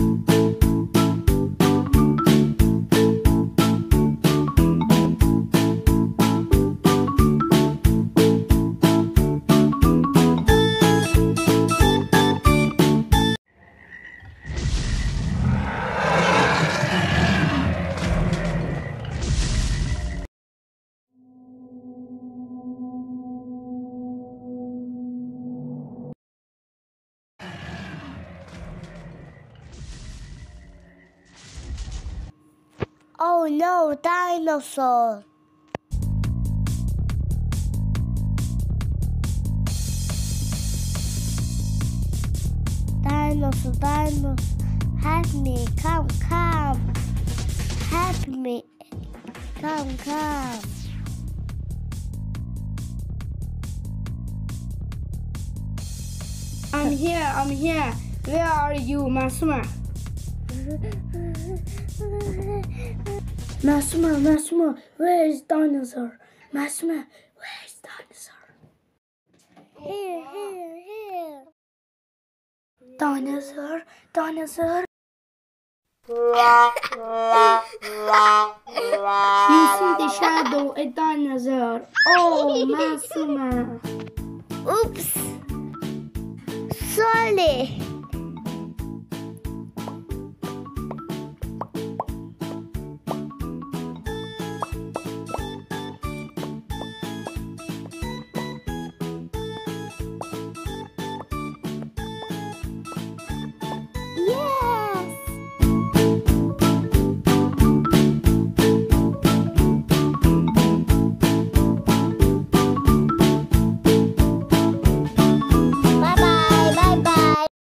Oh no, dinosaur! Dinosaur, help me, come, help me, come. I'm here. Where are you, Masuma? Masuma, where is Dinosaur? Masuma, where is Dinosaur? Here. Dinosaur. You see the shadow, a dinosaur. Oh, Masuma. Oops. Sorry.